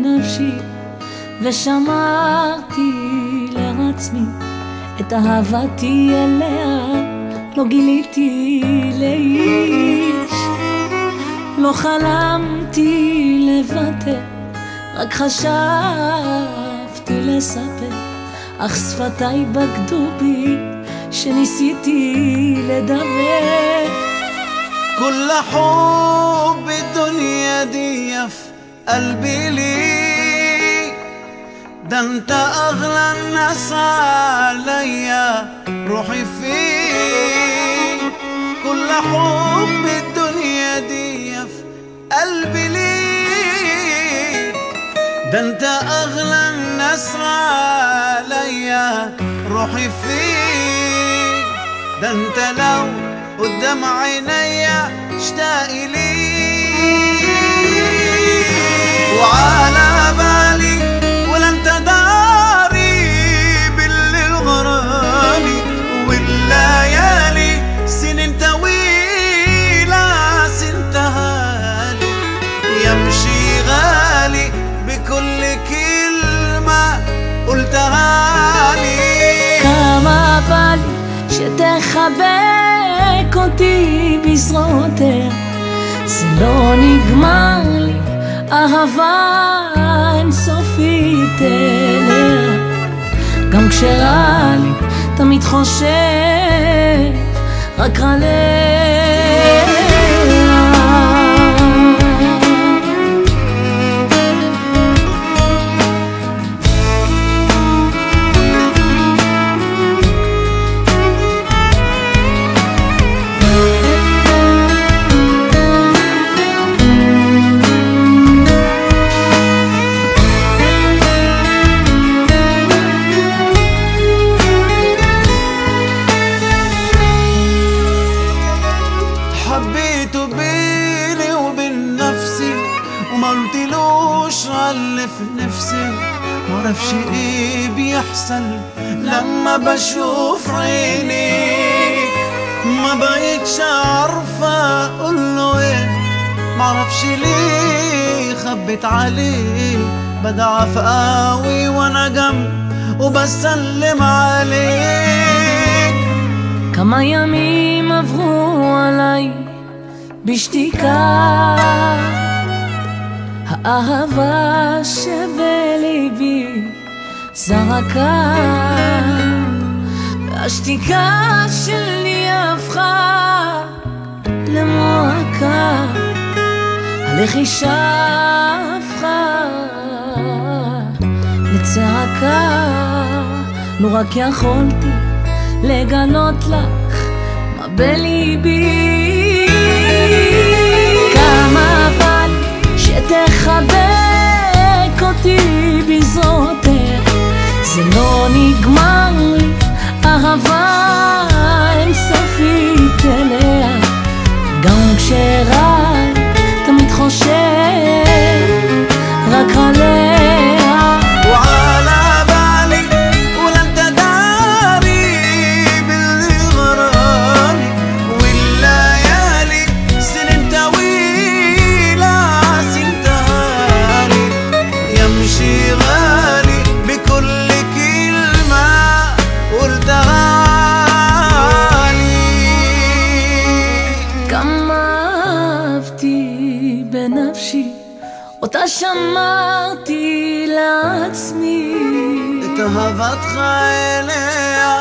בנפשי, ושמרתי לעצמי את אהבתי אליה. לא גיליתי לאיש, לא חלמתי לוותר, רק חשבתי לספר, אך שפתיי בגדו בי שניסיתי לדבר. كل حب الدنيا دي في قلبي ليك، ده انت اغلى الناس عليا روحي فيك. كل حب الدنيا دي في قلبي ليك، ده انت اغلى الناس عليا روحي فيك. ده انت لو قدام عينيا اشتاق ليك، وعلى بالي ولا انت داري بالليل غرامي، والليالي سنين طويلة سنتهالي. يمشي غالي بكل كلمة قلتها لي. كما بالي שתחבק אותי בזרועותיה, זה לא נגמר לי, אהבה אינסופית אליה. גם כשרע לי תמיד חושב רק עליה. حبيته بيني وبين نفسي، وما قلتلوش عاللي في نفسي. معرفش ايه بيحصل لما بشوف عينيك، ما بقيتش عارفة اقوله ايه. معرفش ليه خبيت عليه، بضعف قوي وانا جنب وبسلم عليك. כמה ימים עברו עליי בשתיקה, האהבה שבליבי זרקה, והשתיקה שלי הפכה למועקה, הלחישה הפכה לצעקה. לו רק יכולתי לגנות לך מה בליבי, כמה בא לי שתחבק אותי בזרועותיה, זה לא נגמר לי, אהבה אינסופית אליה. גם כשרע תמיד חושב רק עליה. בנפשי אותה שמרתי לעצמי, את אהבתך אליה